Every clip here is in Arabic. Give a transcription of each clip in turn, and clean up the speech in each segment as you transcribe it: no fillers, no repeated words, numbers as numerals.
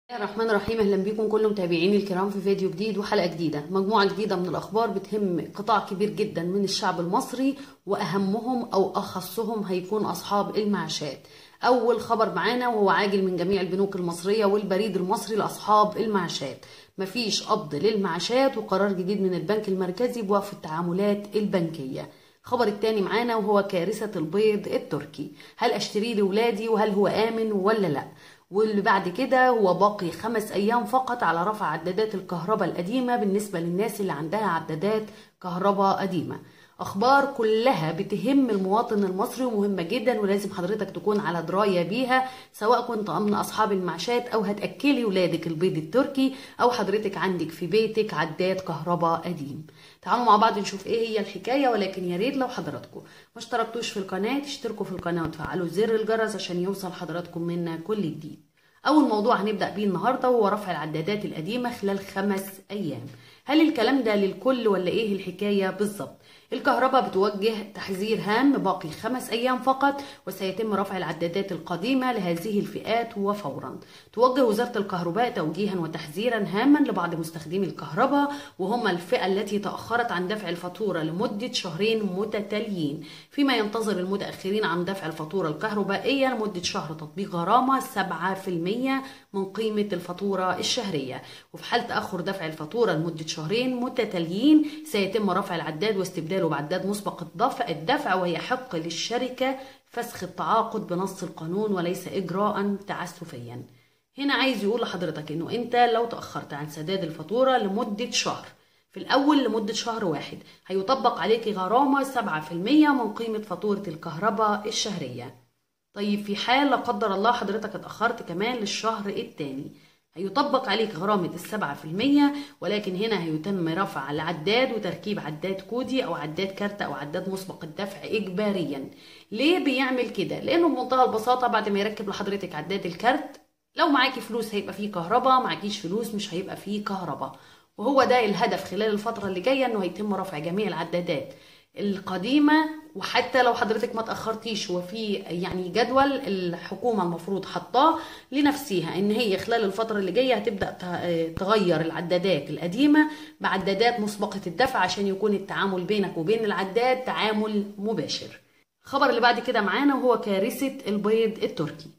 بسم الله الرحمن الرحيم. اهلا بكم كل متابعيني الكرام في فيديو جديد وحلقه جديده. مجموعه جديده من الاخبار بتهم قطاع كبير جدا من الشعب المصري، واهمهم او اخصهم هيكون اصحاب المعاشات. اول خبر معانا وهو عاجل من جميع البنوك المصريه والبريد المصري لاصحاب المعاشات. مفيش قبض للمعاشات وقرار جديد من البنك المركزي بوقف التعاملات البنكيه. الخبر التاني معانا وهو كارثه البيض التركي. هل اشتريه لاولادي وهل هو امن ولا لا؟ واللي بعد كده هو باقي 5 أيام فقط على رفع عدادات الكهرباء القديمة بالنسبة للناس اللي عندها عدادات كهرباء قديمة. أخبار كلها بتهم المواطن المصري ومهمة جدا، ولازم حضرتك تكون على دراية بيها، سواء كنت من أصحاب المعاشات أو هتأكلي ولادك البيض التركي أو حضرتك عندك في بيتك عداد كهرباء قديم. تعالوا مع بعض نشوف ايه هي الحكاية، ولكن يا ريت لو حضراتكم ما اشتركتوش في القناة تشتركوا في القناة وتفعلوا زر الجرس عشان يوصل حضراتكم منا كل جديد. أول موضوع هنبدأ بيه النهاردة هو رفع العدادات القديمة خلال 5 أيام. هل الكلام ده للكل ولا إيه الحكاية بالظبط؟ الكهرباء بتوجه تحذير هام، باقي 5 أيام فقط وسيتم رفع العدادات القديمة لهذه الفئات وفورا. توجه وزارة الكهرباء توجيها وتحذيرا هاما لبعض مستخدمي الكهرباء، وهم الفئة التي تأخرت عن دفع الفاتورة لمدة 2 شهرين متتاليين، فيما ينتظر المتأخرين عن دفع الفاتورة الكهربائية لمدة شهر تطبيق غرامة 7% من قيمة الفاتورة الشهرية. وفي حال تأخر دفع الفاتورة لمدة 2 شهرين متتاليين سيتم رفع العداد واستبداله بعداد مسبق الدفع، ويحق للشركة فسخ التعاقد بنص القانون وليس إجراء تعسفيا. هنا عايز يقول لحضرتك إنه أنت لو تأخرت عن سداد الفاتورة لمدة شهر، في الأول لمدة شهر واحد، هيطبق عليك غرامة 7% من قيمة فاتورة الكهرباء الشهرية. طيب في حال لا قدر الله حضرتك اتأخرت كمان للشهر التاني، هيطبق عليك غرامة 7%، ولكن هنا هيتم رفع العداد وتركيب عداد كودي أو عداد كارت أو عداد مسبق الدفع إجباريا. ليه بيعمل كده؟ لأنه بمنتهى البساطة بعد ما يركب لحضرتك عداد الكارت، لو معاكي فلوس هيبقى فيه كهرباء، معاكيش فلوس مش هيبقى فيه كهرباء. وهو ده الهدف خلال الفترة اللي جاية، إنه هيتم رفع جميع العدادات القديمة. وحتى لو حضرتك ما تأخرتيش، وفي يعني جدول الحكومة المفروض حطاه لنفسها ان هي خلال الفترة اللي جاية هتبدأ تغير العدادات القديمة بعدادات مسبقة الدفع عشان يكون التعامل بينك وبين العداد تعامل مباشر. الخبر اللي بعد كده معانا هو كارثة البيض التركي.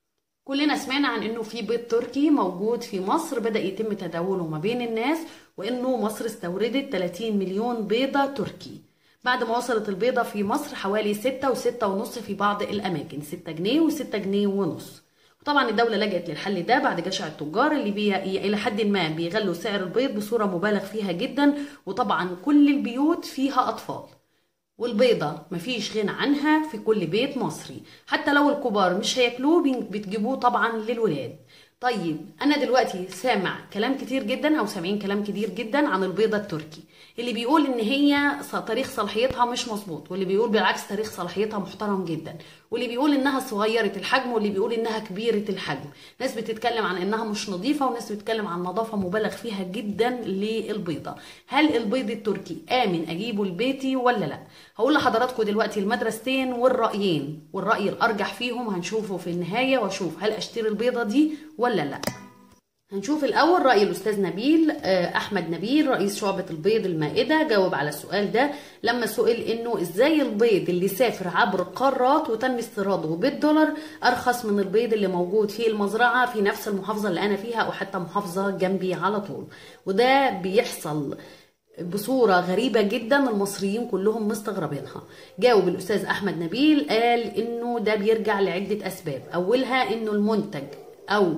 كلنا سمعنا عن انه في بيض تركي موجود في مصر بدأ يتم تداوله ما بين الناس، وانه مصر استوردت 30 مليون بيضة تركي. بعد ما وصلت البيضة في مصر حوالي 6 و6 ونص في بعض الأماكن، 6 جنيه و6 جنيه ونص. وطبعا الدولة لجأت للحل ده بعد جشع التجار اللي إلى حد ما بيغلوا سعر البيض بصورة مبالغ فيها جدا. وطبعا كل البيوت فيها أطفال، والبيضة مفيش غنى عنها في كل بيت مصري، حتى لو الكبار مش هياكلوه بتجيبوه طبعا للولاد. طيب أنا دلوقتي سامع كلام كتير جدا أو سامعين كلام كتير جدا عن البيضة التركي، اللي بيقول إن هي تاريخ صلاحيتها مش مظبوط، واللي بيقول بالعكس تاريخ صلاحيتها محترم جدا، واللي بيقول إنها صغيرة الحجم، واللي بيقول إنها كبيرة الحجم. ناس بتتكلم عن إنها مش نظيفة، وناس بتتكلم عن نظافة مبالغ فيها جدا للبيضة. هل البيض التركي آمن أجيبه لبيتي ولا لأ؟ هقول لحضراتكم دلوقتي المدرستين والرأيين، والرأي الأرجح فيهم هنشوفه في النهاية، واشوف هل أشتري البيضة دي ولا لا. هنشوف الأول رأي الأستاذ نبيل أحمد نبيل رئيس شعبة البيض المائدة. جاوب على السؤال ده لما سئل إنه إزاي البيض اللي سافر عبر قارات وتم استيراده بالدولار أرخص من البيض اللي موجود في المزرعة في نفس المحافظة اللي أنا فيها أو حتى محافظة جنبي على طول. وده بيحصل بصورة غريبة جدا، المصريين كلهم مستغربينها. جاوب الأستاذ أحمد نبيل قال إنه ده بيرجع لعدة أسباب، أولها إنه المنتج أو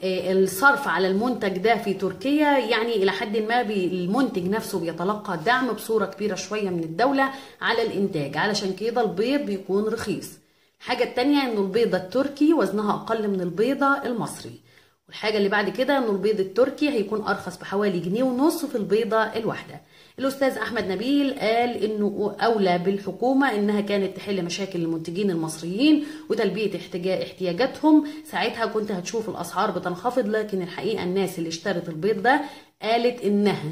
الصرف على المنتج ده في تركيا يعني إلى حد ما المنتج نفسه بيتلقى دعم بصورة كبيرة شوية من الدولة على الإنتاج، علشان كده البيض بيكون رخيص. الحاجة التانية إنه البيضة التركي وزنها أقل من البيضة المصري. والحاجة اللي بعد كده إنه البيض التركي هيكون أرخص بحوالي 1.5 جنيه في البيضة الواحدة. الأستاذ أحمد نبيل قال إنه أولى بالحكومة إنها كانت تحل مشاكل المنتجين المصريين وتلبية احتياجاتهم، ساعتها كنت هتشوف الأسعار بتنخفض. لكن الحقيقة الناس اللي اشترت البيض ده قالت إنها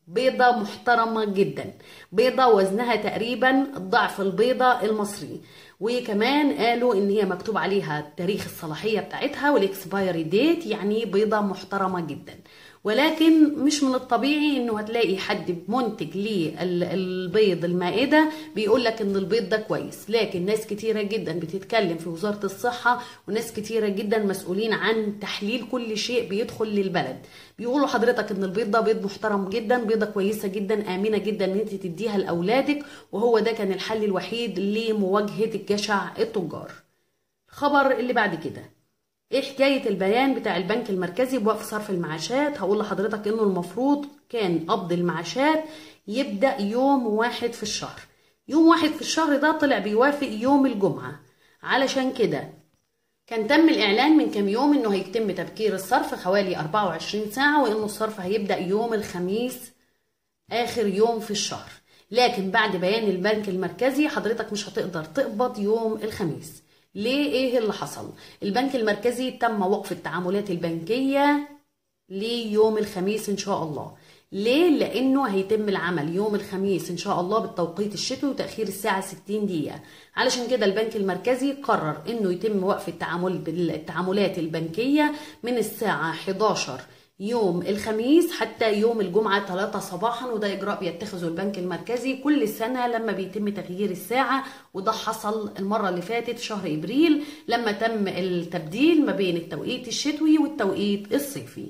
بيضة محترمة جدا، بيضة وزنها تقريبا ضعف البيضة المصري. وكمان قالوا ان هي مكتوب عليها تاريخ الصلاحية بتاعتها والاكسبايري ديت، يعني بيضة محترمة جدا. ولكن مش من الطبيعي انه هتلاقي حد منتج للبيض المائدة بيقول لك ان البيض ده كويس، لكن ناس كتيرة جدا بتتكلم في وزارة الصحة وناس كتيرة جدا مسؤولين عن تحليل كل شيء بيدخل للبلد بيقولوا حضرتك ان البيض ده بيض محترم جدا، بيضة كويسة جدا، آمنة جدا ان انت تديها لأولادك، وهو ده كان الحل الوحيد لمواجهة الجشع التجار. الخبر اللي بعد كده، ايه حكاية البيان بتاع البنك المركزي بوقف صرف المعاشات؟ هقول لحضرتك انه المفروض كان قبض المعاشات يبدأ يوم 1 في الشهر. يوم 1 في الشهر ده طلع بيوافق يوم الجمعة، علشان كده كان تم الإعلان من كام يوم انه هيتم تبكير الصرف حوالي 24 ساعة، وانه الصرف هيبدأ يوم الخميس آخر يوم في الشهر. لكن بعد بيان البنك المركزي حضرتك مش هتقدر تقبض يوم الخميس. ليه؟ ايه اللي حصل؟ البنك المركزي تم وقف التعاملات البنكية ليوم الخميس ان شاء الله. ليه؟ لانه هيتم العمل يوم الخميس ان شاء الله بالتوقيت الشتوي وتأخير الساعة 60 دقيقة. علشان كده البنك المركزي قرر انه يتم وقف التعاملات البنكية من الساعة 11 يوم الخميس حتى يوم الجمعة 3 صباحا، وده إجراء بيتخذه البنك المركزي كل سنة لما بيتم تغيير الساعة، وده حصل المرة اللي فاتت شهر إبريل لما تم التبديل ما بين التوقيت الشتوي والتوقيت الصيفي.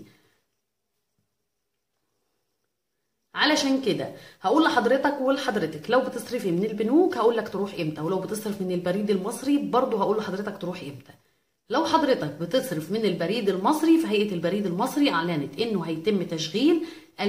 علشان كده هقول لحضرتك ولحضرتك لو بتصرفي من البنوك هقول لك تروح امتى، ولو بتصرف من البريد المصري برضه هقول لحضرتك تروح امتى. لو حضرتك بتصرف من البريد المصري فهيئة البريد المصري أعلنت إنه هيتم تشغيل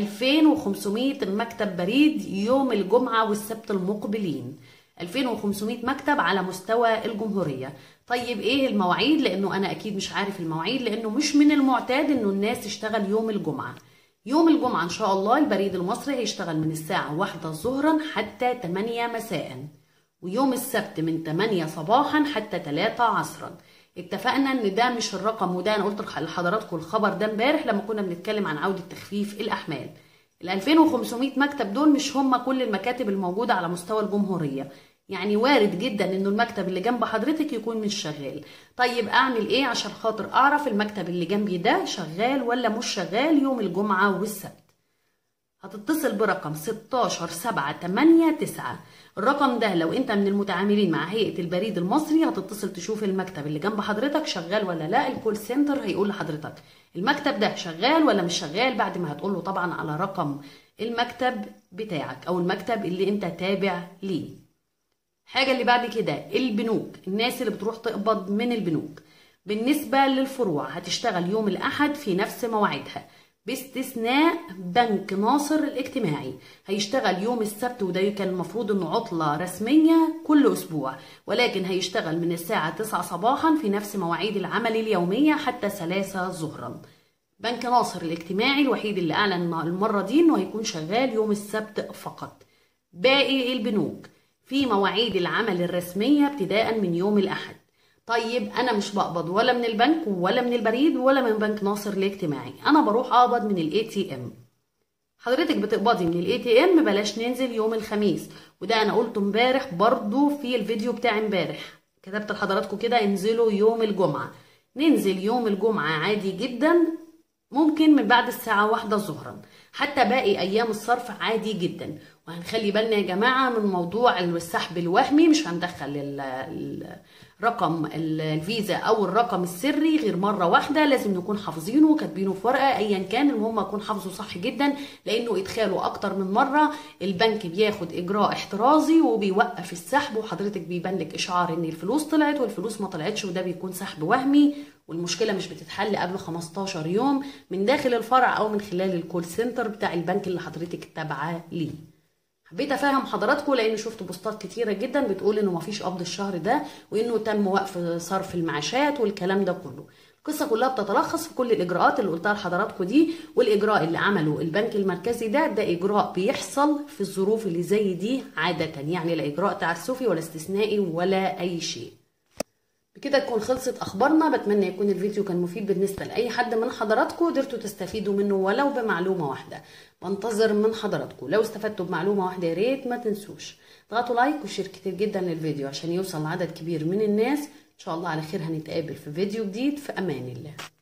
2500 مكتب بريد يوم الجمعة والسبت المقبلين. 2500 مكتب على مستوى الجمهورية. طيب إيه المواعيد؟ لأنه أنا أكيد مش عارف المواعيد، لأنه مش من المعتاد إنه الناس تشتغل يوم الجمعة. يوم الجمعة إن شاء الله البريد المصري هيشتغل من الساعة 1 ظهرا حتى 8 مساء، ويوم السبت من 8 صباحا حتى 3 عصرا. اتفقنا ان ده مش الرقم، وده انا قلت لحضراتكم الخبر ده امبارح لما كنا بنتكلم عن عودة تخفيف الاحمال. ال 2500 مكتب دول مش هم كل المكاتب الموجودة على مستوى الجمهورية، يعني وارد جدا انه المكتب اللي جنب حضرتك يكون مش شغال. طيب اعمل ايه عشان خاطر اعرف المكتب اللي جنبي ده شغال ولا مش شغال يوم الجمعة والسبت؟ هتتصل برقم 16789. الرقم ده لو انت من المتعاملين مع هيئة البريد المصري هتتصل تشوف المكتب اللي جنب حضرتك شغال ولا لا. الكول سنتر هيقول لحضرتك المكتب ده شغال ولا مش شغال، بعد ما هتقوله طبعا على رقم المكتب بتاعك او المكتب اللي انت تابع ليه. حاجة اللي بعد كده البنوك، الناس اللي بتروح تقبض من البنوك بالنسبة للفروع هتشتغل يوم الأحد في نفس مواعيدها باستثناء بنك ناصر الاجتماعي، هيشتغل يوم السبت، وده كان المفروض انه عطلة رسمية كل اسبوع، ولكن هيشتغل من الساعة 9 صباحا في نفس مواعيد العمل اليومية حتى 3 ظهرا. بنك ناصر الاجتماعي الوحيد اللي اعلن المرة دي انه هيكون شغال يوم السبت فقط. باقي البنوك في مواعيد العمل الرسمية ابتداء من يوم الأحد. طيب أنا مش بقبض ولا من البنك ولا من البريد ولا من بنك ناصر الاجتماعي، أنا بروح أقبض من ATM. حضرتك بتقبضي من ATM، بلاش ننزل يوم الخميس، وده أنا قلته امبارح برضو في الفيديو بتاع امبارح، كتبت لحضراتكم كده انزلوا يوم الجمعة. ننزل يوم الجمعة عادي جدا، ممكن من بعد الساعة 1 ظهرا، حتى باقي أيام الصرف عادي جدا. وهنخلي بالنا يا جماعة من موضوع السحب الوهمي، مش هندخل رقم الفيزا أو الرقم السري غير مرة واحدة، لازم نكون حافظينه وكاتبينه في ورقة أيا كان، المهم أكون حافظه صح جدا، لأنه إدخاله أكتر من مرة البنك بياخد إجراء احترازي وبيوقف السحب، وحضرتك بيبان لك إشعار إن الفلوس طلعت والفلوس ما طلعتش، وده بيكون سحب وهمي، والمشكلة مش بتتحل قبل 15 يوم من داخل الفرع أو من خلال الكول سنتر بتاع البنك اللي حضرتك تابعة ليه. حبيت افهم حضراتكم لان شفت بوستات كتيره جدا بتقول انه مفيش قبض الشهر ده، وانه تم وقف صرف المعاشات والكلام ده كله. القصه كلها بتتلخص في كل الاجراءات اللي قلتها لحضراتكم دي، والاجراء اللي عمله البنك المركزي ده اجراء بيحصل في الظروف اللي زي دي عاده، يعني لا اجراء تعسفي ولا استثنائي ولا اي شيء. بكده تكون خلصت اخبارنا. بتمنى يكون الفيديو كان مفيد بالنسبه لاي حد من حضراتكم، قدرتوا تستفيدوا منه ولو بمعلومه واحده. بنتظر من حضراتكم لو استفدتوا بمعلومه واحده يا ريت ما تنسوش تضغطوا لايك وشير كتير جدا للفيديو عشان يوصل لعدد كبير من الناس. ان شاء الله على خير هنتقابل في فيديو جديد، في امان الله.